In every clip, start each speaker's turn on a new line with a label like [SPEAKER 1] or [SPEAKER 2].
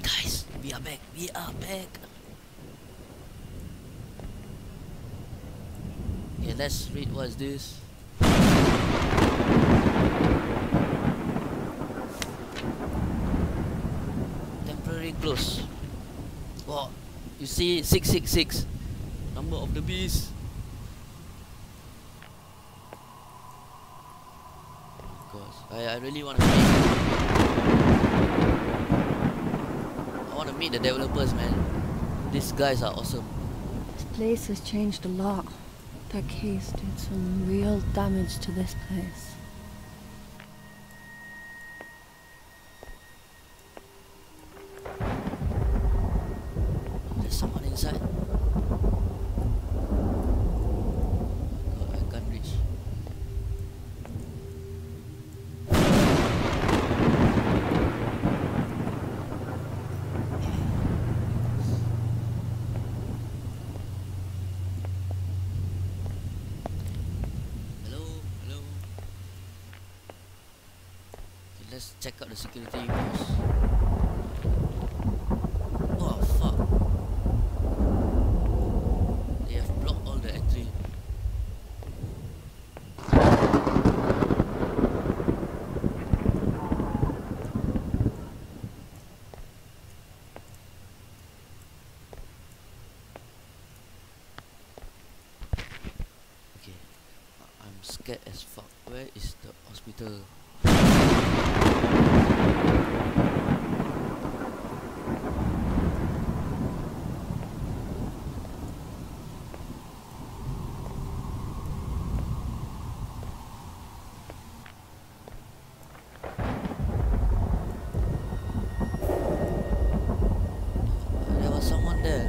[SPEAKER 1] guys, we are back. We are back. Okay, let's read what's this. Temporary close. Wow, you see 666, number of the beast. I really want to meet the developers, man. These guys are awesome.
[SPEAKER 2] This place has changed a lot. That case did some real damage to this place.
[SPEAKER 1] There's someone inside. God, I can't reach. Let's check out the security post. Oh fuck. They have blocked all the entry. Okay. I'm scared as fuck. Where is the hospital? There was someone there.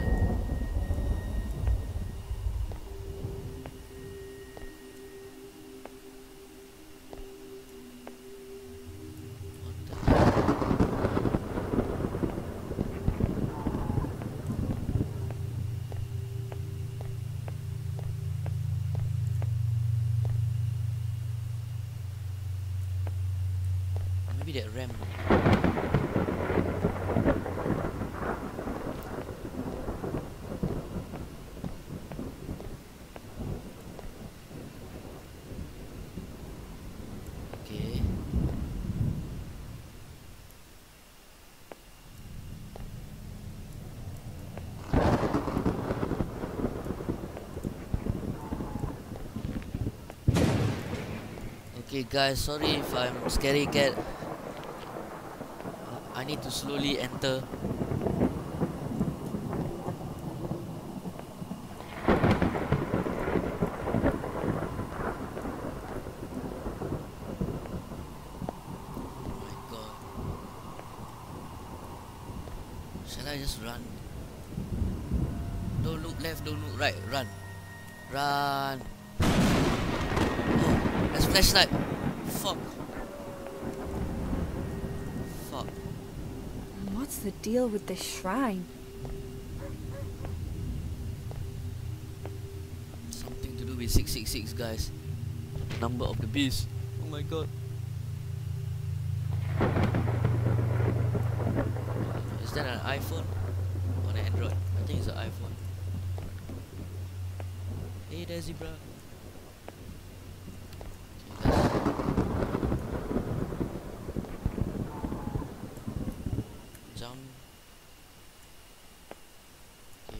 [SPEAKER 1] Maybe that ramp. Okay. Okay guys, sorry if I'm scary cat. I need to slowly enter. Oh my god. Shall I just run? Don't look left, don't look right, run. Run. Oh, there's flashlight. Fuck. Fuck.
[SPEAKER 2] What's the deal with this shrine?
[SPEAKER 1] Something to do with 666, guys. Number of the beast. Oh my god. Is that an iPhone or an Android? I think it's an iPhone. Hey there, zebra. Okay, let's jump. Okay.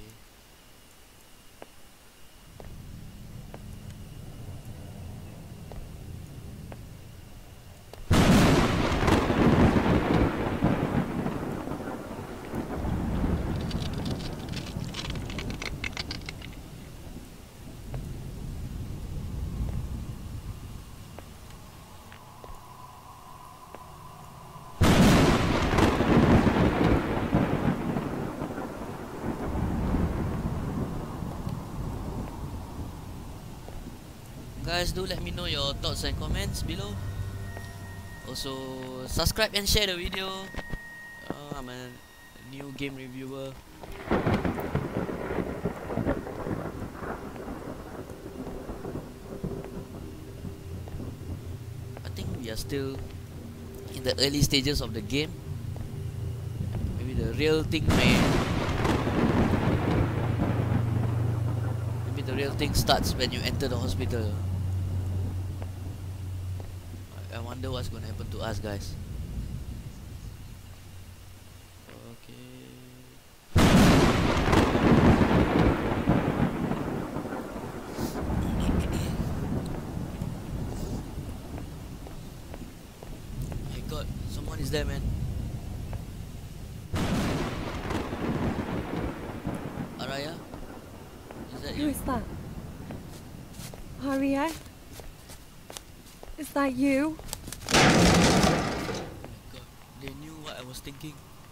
[SPEAKER 1] Guys, do let me know your thoughts and comments below. Also, subscribe and share the video. I'm a new game reviewer. I think we are still in the early stages of the game. Maybe the real thing maybe the real thing starts when you enter the hospital. I wonder what's gonna happen to us, guys. Okay. My god, someone is there, man. Araya? Is that
[SPEAKER 2] Who
[SPEAKER 1] you?
[SPEAKER 2] is that? Araya? Is that you?
[SPEAKER 1] Oh my god, they knew what I was thinking.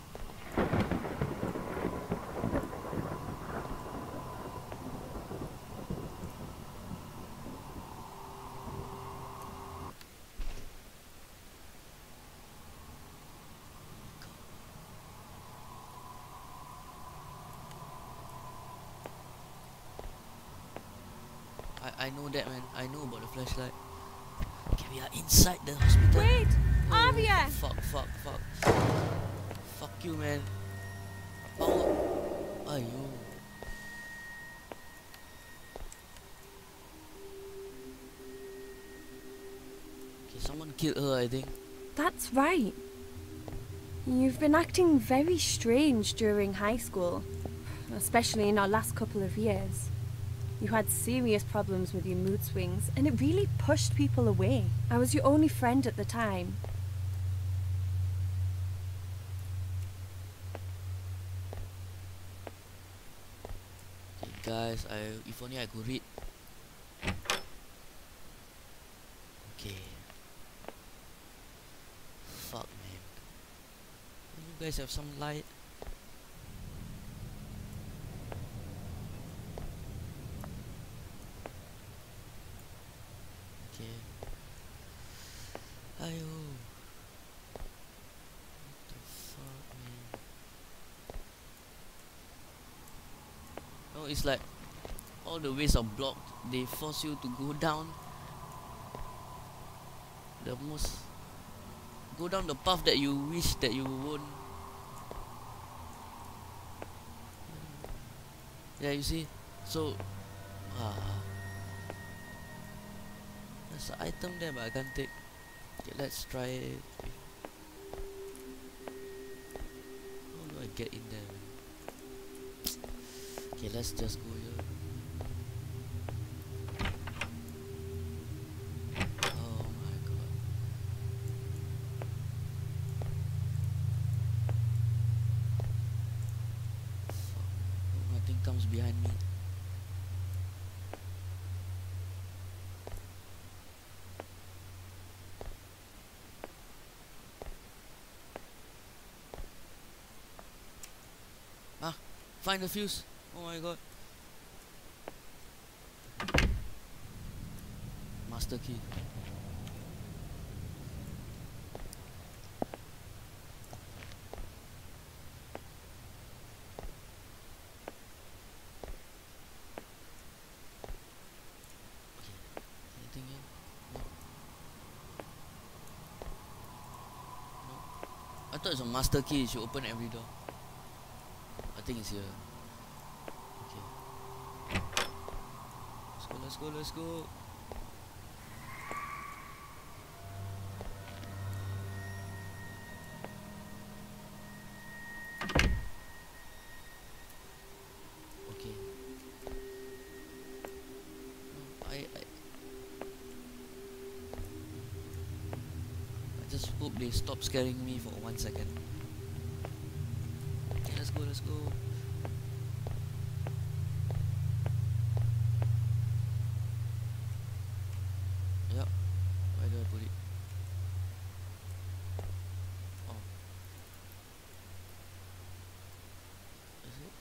[SPEAKER 1] I know that, man. I know about the flashlight. Okay, we are inside the hospital.
[SPEAKER 2] Wait!
[SPEAKER 1] Oh,
[SPEAKER 2] Araya!
[SPEAKER 1] fuck. Fuck you, man. Oh. Ayo. Okay, someone killed her, I think.
[SPEAKER 2] That's right. You've been acting very strange during high school, especially in our last couple of years. You had serious problems with your mood swings, and it really pushed people away. I was your only friend at the time.
[SPEAKER 1] Okay, guys, if only I could read. Okay. Fuck, man. You guys have some light? Okay. Ayo. What the fuck, man? No, it's like all the ways are blocked. They force you to go down go down the path that you wish that you won't. Yeah, you see. So there's an item there, but I can't take. Okay, let's try it. How do I get in there, man? Okay, let's just go here. Oh my god. Fuck. Hope nothing comes behind me. Find the fuse. Oh my god. Master key. Okay. Anything here? No. No. I thought it's a master key. It should open every door. I think it's here. Okay. Let's go. Okay. No, I just hope they stop scaring me for 1 second. Okay, let's go. Yep. Where do I put it? Oh. Is it?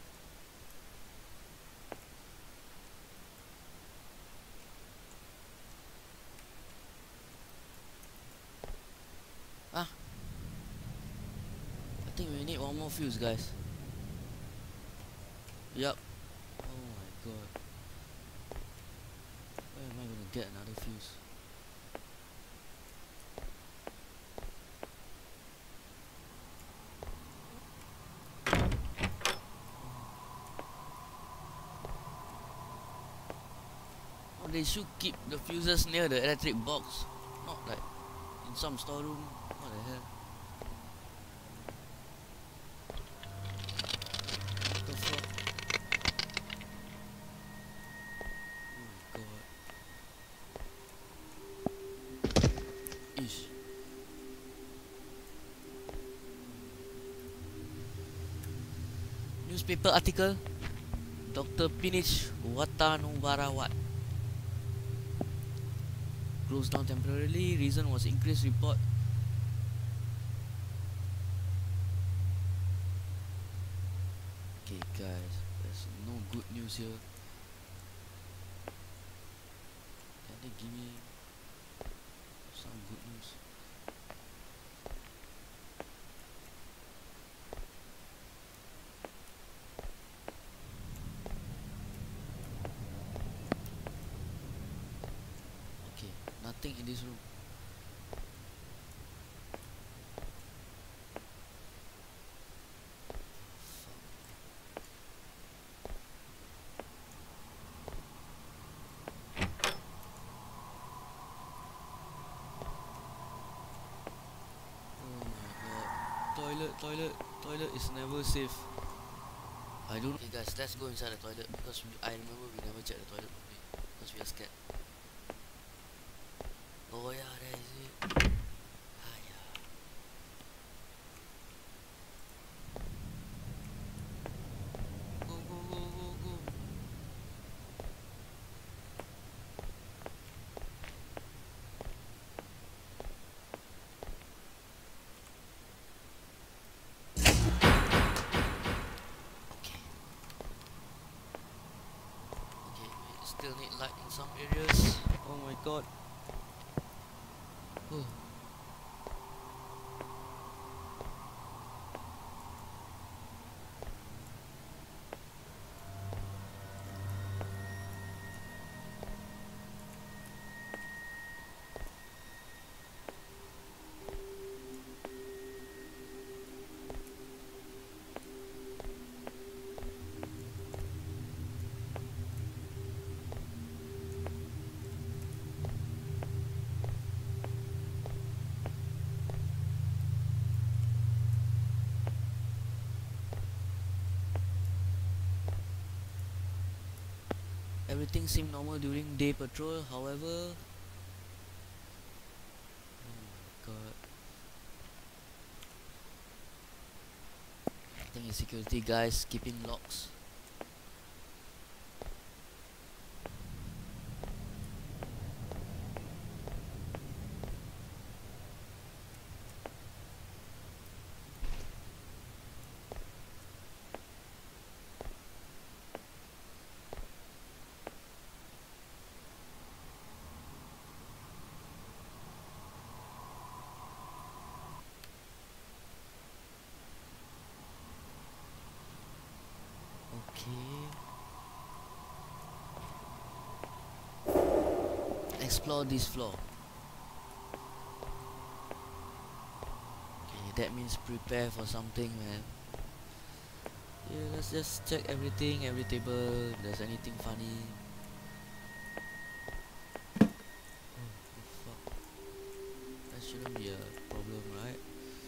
[SPEAKER 1] Ah. I think we need one more fuse, guys. Yep. Oh my god. Where am I gonna get another fuse? they should keep the fuses near the electric box, not like in some storeroom. What the hell? What the fuck? Oh my god. Ish. Newspaper article. Dr. Pinich Watanubarawat closed down temporarily. Reason was increased report. Okay guys, there's no good news here. Can they give me some good news? Okay, nothing in this room. Toilet is never safe. I don't. Okay, guys, let's go inside the toilet because I remember we never checked the toilet properly because we are scared. Oh yeah, there is it. Ah yeah. Go go go go go. Still need light in some areas. Oh my god. Oh. Everything seemed normal during day patrol, however. Oh my god. I think it's security guys keeping locks. Explore this floor. Okay, that means prepare for something, man. Yeah, let's just check everything, every table, if there's anything funny. Oh, fuck. That shouldn't be a problem, right?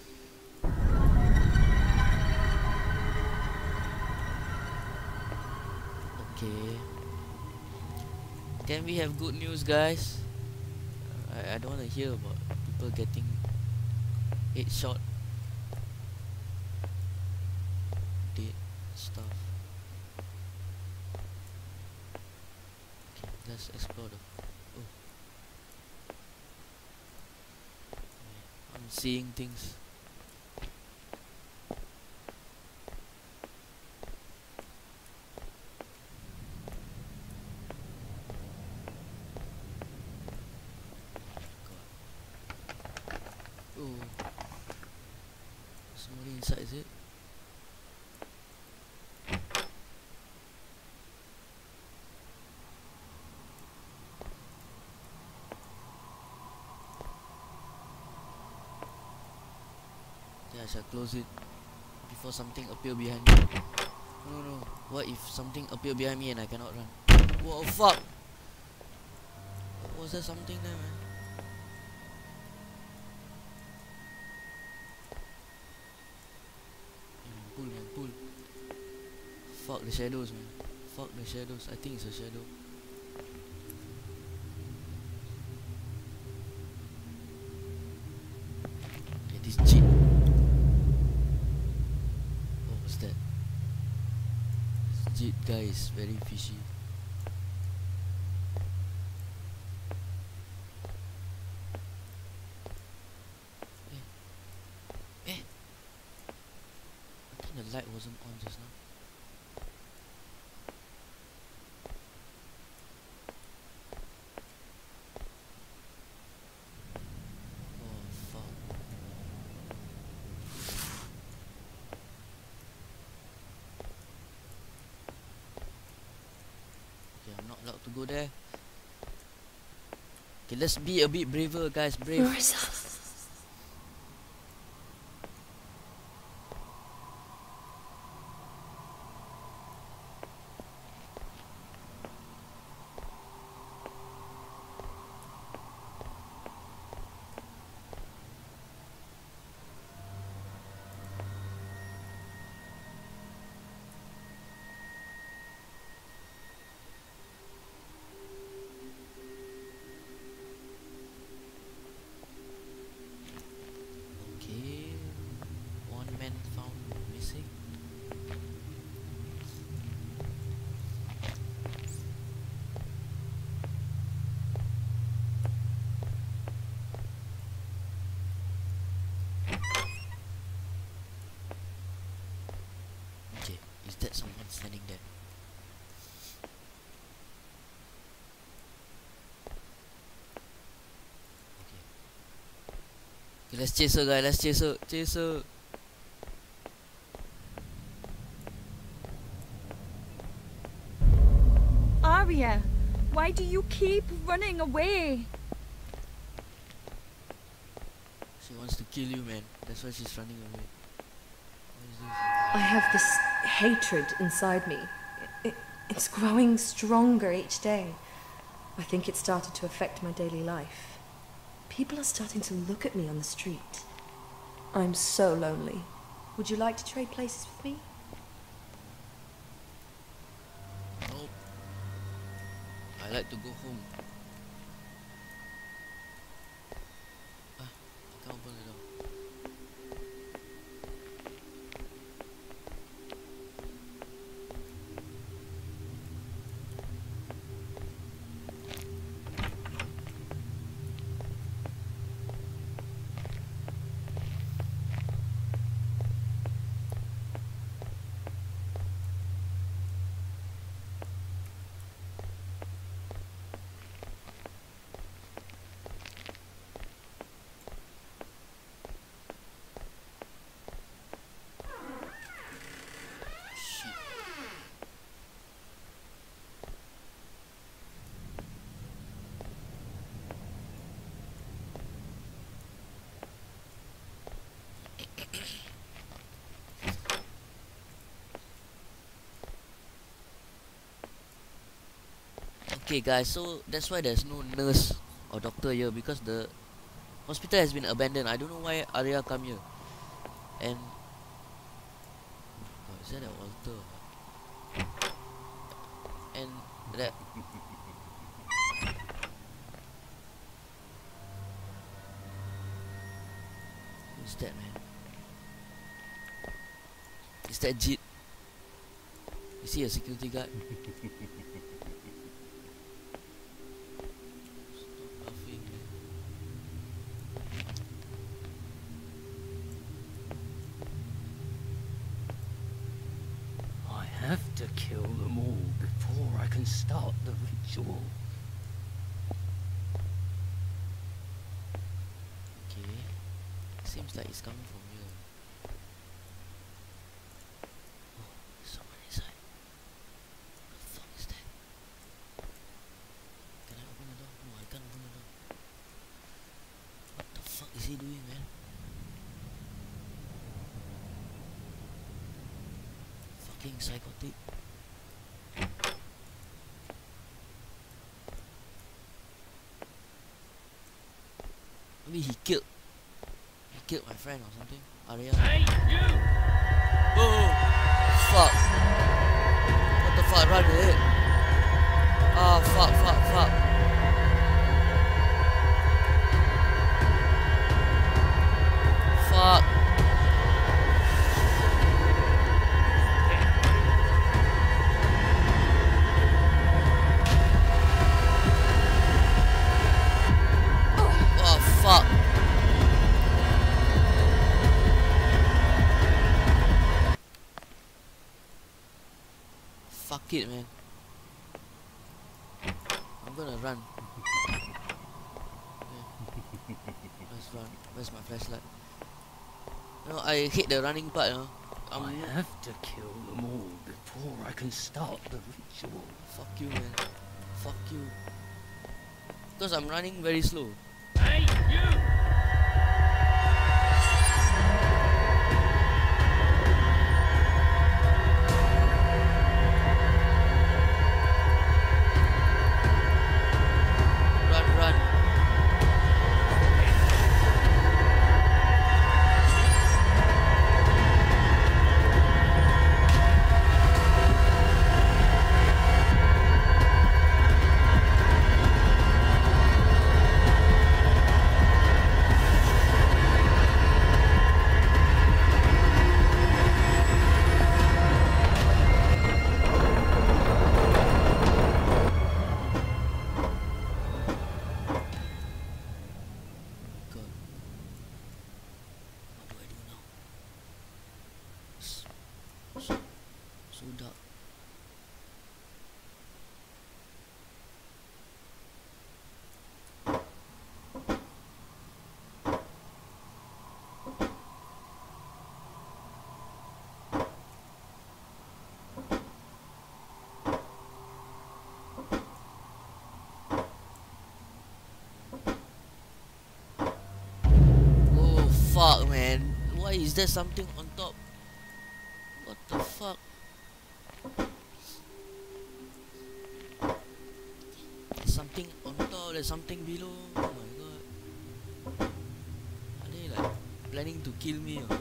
[SPEAKER 1] Okay. Can we have good news, guys? I don't want to hear about people getting headshot, dead stuff. Okay, let's explore the. Oh, I'm seeing things. Oh, somebody inside, is it? Yeah, I shall close it before something appear behind me. No, no, what if something appear behind me and I cannot run? Whoa, fuck! Was there something there, man? Pull, man, pull. Fuck the shadows, man. Fuck the shadows. I think it's a shadow. Okay, this jeep. What was that? This jeep guy is very fishy. The light wasn't on just now. Oh fuck. Okay, I'm not allowed to go there. Okay, let's be a bit braver, guys. Brave.
[SPEAKER 3] Marisa.
[SPEAKER 1] Okay, one man found missing. Okay, is that someone standing there? Okay, let's chase her, guys. Let's chase her. Chase her.
[SPEAKER 2] Arya, why do you keep running away?
[SPEAKER 1] She wants to kill you, man. That's why she's running away. What is this?
[SPEAKER 3] I have this hatred inside me. It's growing stronger each day. I think it started to affect my daily life. People are starting to look at me on the street. I'm so lonely. Would you like to trade places with me?
[SPEAKER 1] Nope. I like to go home. Ah, I can't open the door. Shit. Okay guys, so that's why there's no nurse or doctor here, because the hospital has been abandoned. I don't know why Arya come here. And oh, is that an altar? And that who's that, man? Is that Jit? Is he a security guard? Stop laughing, man.
[SPEAKER 4] I have to kill them all before I can start the ritual.
[SPEAKER 1] Okay. Seems like it's coming from here. Oh, someone inside. What the fuck is that? Can I open the door? No, I can't open the door. What the fuck is he doing, man? Fucking psychotic. Maybe he killed my friend or something. Araya.
[SPEAKER 4] Hey, you!
[SPEAKER 1] Oh, fuck. What the fuck? Run with it. Ah, fuck. Fuck. Oh, fuck. Fuck it, man. I'm gonna run. Let's run. Where's my flashlight? You know, I hate the running part, you know.
[SPEAKER 4] I have to kill them all before I can start the ritual.
[SPEAKER 1] Fuck you, man. Fuck you. Because I'm running very slow.
[SPEAKER 4] Hey, you!
[SPEAKER 1] Run. God. What do I do now? So dark. Oh fuck, man. Why is there something on top? What the fuck? There's something on top, there's something below. Oh my god. Are they like planning to kill me or what?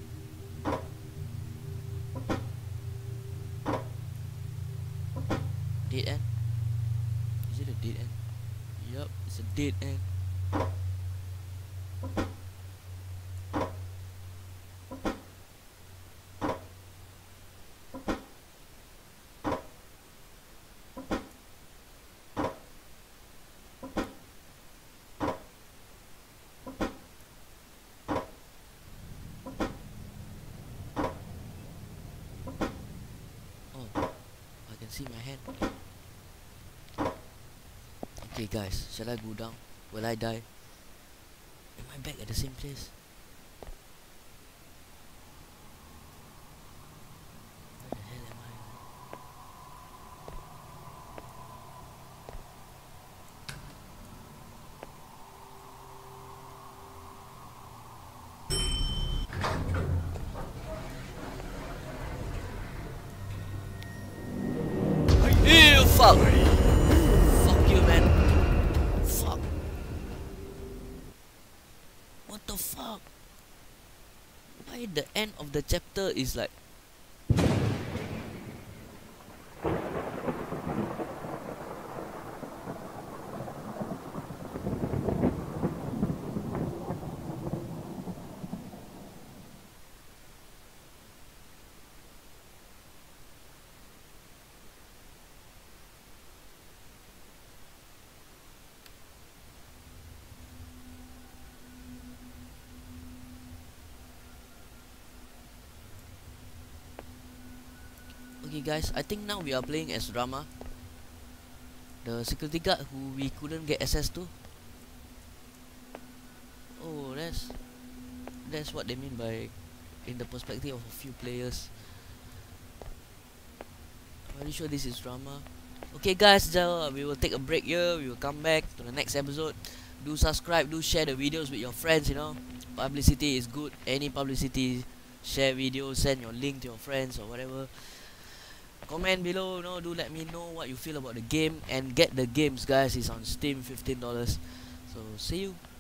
[SPEAKER 1] Dead end? Is it a dead end? Yup, it's a dead end. Oh, I can see my hand. Okay guys, shall I go down? Will I die? Am I back at the same place? Where the hell am I? Ew, fuck! Fuck you, man. Fuck. What the fuck? Why the end of the chapter is like... Okay guys, I think now we are playing as Rama, the security guard who we couldn't get access to. Oh, that's what they mean by in the perspective of a few players. I'm pretty sure this is Rama. Okay guys, we will take a break here. We will come back to the next episode. Do subscribe, do share the videos with your friends, you know. Publicity is good. Any publicity, share videos, send your link to your friends or whatever. Comment below, you know, do let me know what you feel about the game, and get the games guys. It's on Steam, $15. So see you.